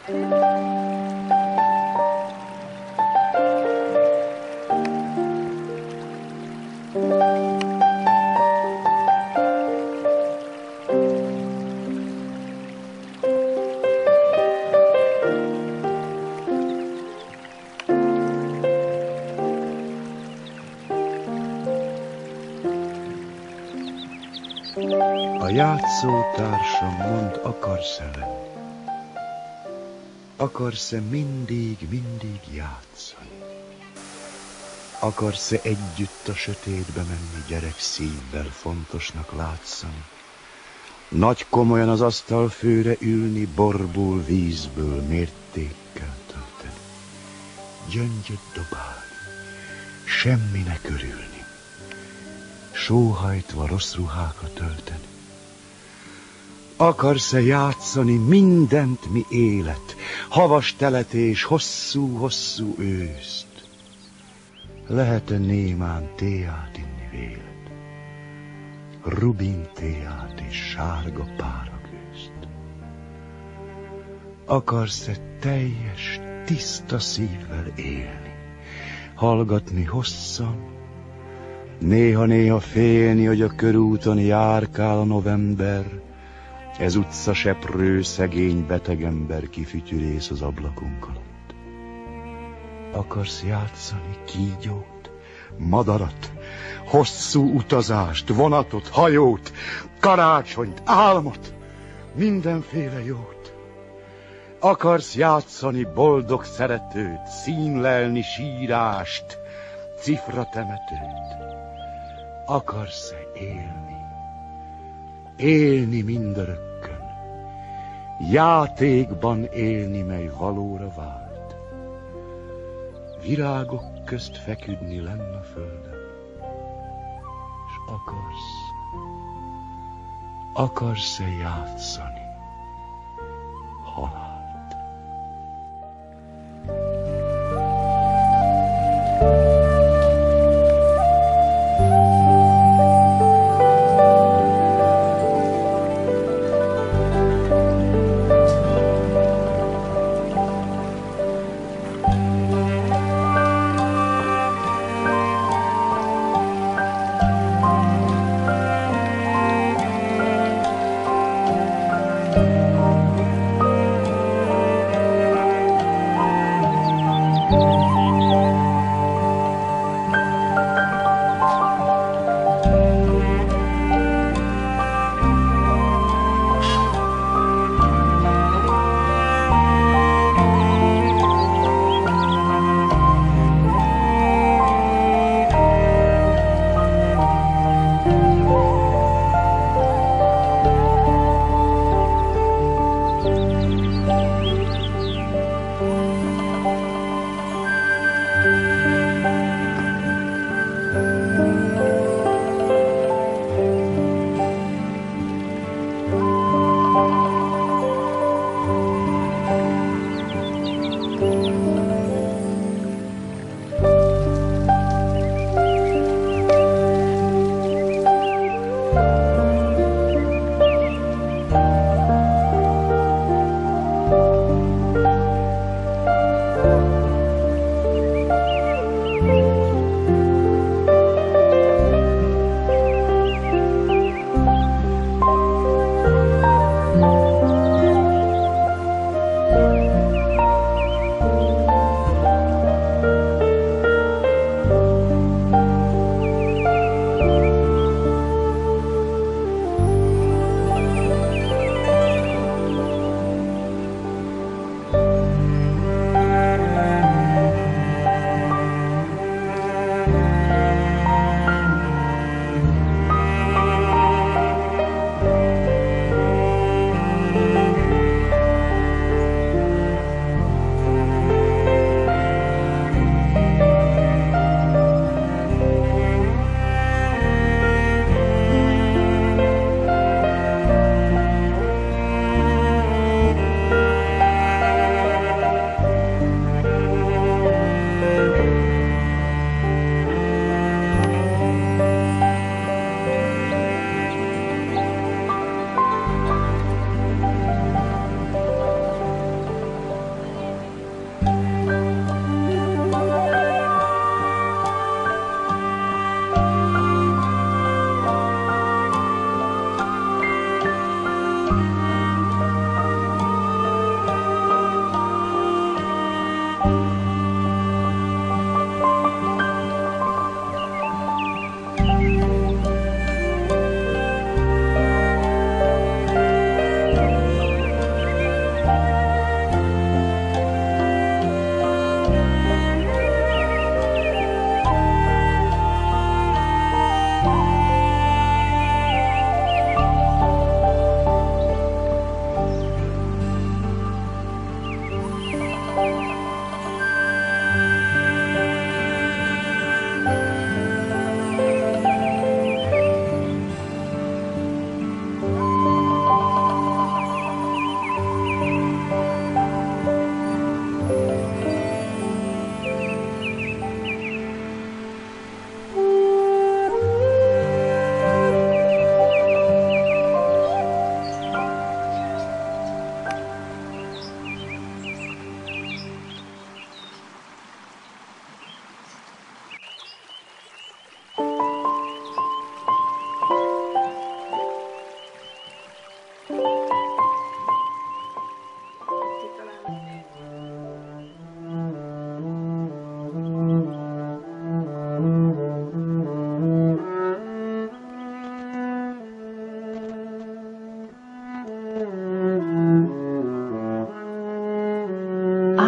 A játszótársam, mondd, akarsz-e lenni? Akarsz-e mindig játszani? Akarsz-e együtt a sötétbe menni, gyerek szívvel fontosnak látszani? Nagy komolyan az asztalfőre ülni, borból, vízből mértékkel tölteni. Gyöngyöt dobálni, semminek örülni, sóhajtva rossz ruhákat tölteni. Akarsz-e játszani mindent, mi élet, havas teletés, hosszú őszt? Lehet-e némán téát inni véled, rubin téát és sárga páragőzt? Akarsz-e teljes, tiszta szívvel élni, hallgatni hosszan, néha-néha félni, hogy a körúton járkál a november, ez utcaseprő, szegény betegember kifütyülész az ablakunk alatt? Akarsz játszani kígyót, madarat, hosszú utazást, vonatot, hajót, karácsonyt, álmot, mindenféle jót? Akarsz játszani boldog szeretőt, színlelni sírást, cifratemetőt? Akarsz-e élni mindörökkön, játékban élni, mely valóra vált, virágok közt feküdni lenn a földön, s akarsz-e játszani halált?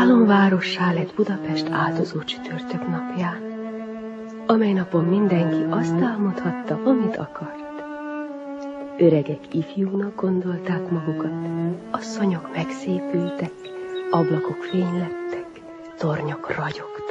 Álomvárossá lett Budapest áldozó csütörtök napján, amely napon mindenki azt álmodhatta, amit akart. Öregek ifjúnak gondolták magukat, asszonyok megszépültek, ablakok fénylettek, tornyok ragyogtak.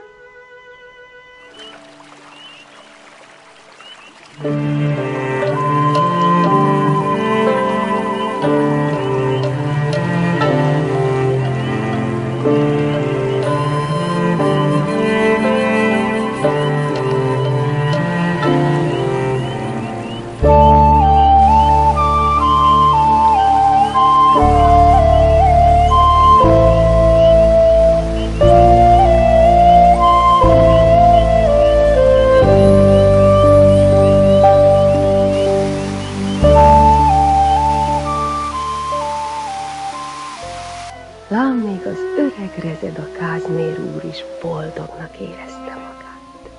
Lám még az öreg rezed a Kázmér úr is boldognak érezte magát.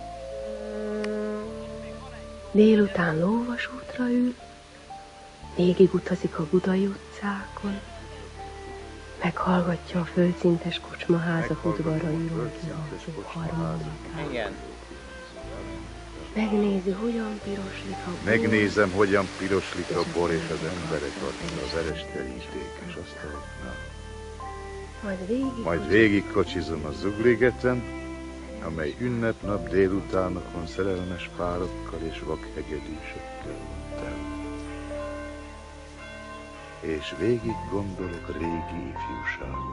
Délután lóvasútra ül, végigutazik a Budai utcákon, meghallgatja a földszintes kocsmaházak udvarairól kihaltó harmonikát. Megnézi, hogyan piroslik a bor. Megnézem, hogyan piroslik a bor és az emberek arca az eres terítékes asztaloknál. Majd végigkocsizom a Zugligeten, amely ünnepnap délutánokon szerelmes párokkal és vakhegedűsökkel van tele. És végig gondolok a régi ifjúságon.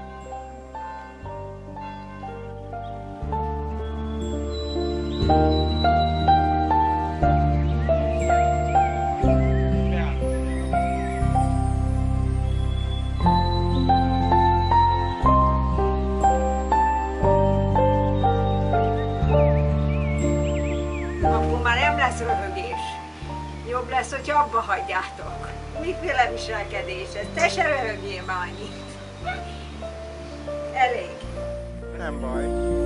Jobb lesz, hogy abba hagyjátok. Mikféle viselkedés ez? Te se röhögjél már annyit. Elég. Nem baj.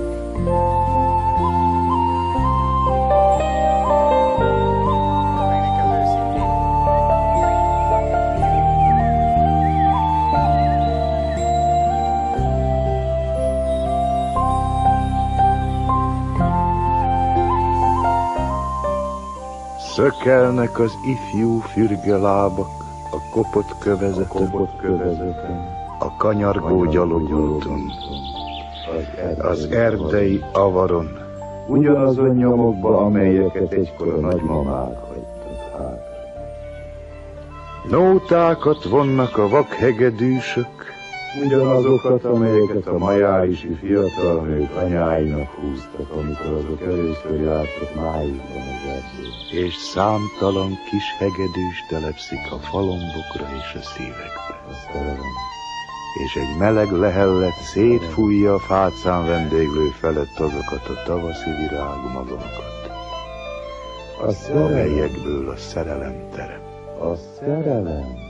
Szökelnek az ifjú fürgelábak a kopott kövezeten, a kanyargó gyalogúton, az erdei avaron, ugyanazon nyomokba, amelyeket egykor a nagymamák hagytak hátra. Nótákat vonnak a vakhegedűsök, ugyanazokat, amelyeket a majáisi fiatal nők anyáinak húztak, amikor azok először jártak májusban az erdőben. És számtalan kis hegedűs telepszik a falombokra és a szívekbe. És egy meleg lehellet szétfújja a fácán vendéglő felett azokat a tavaszi virágmagvakat, amelyekből a szerelem terem. A szerelem.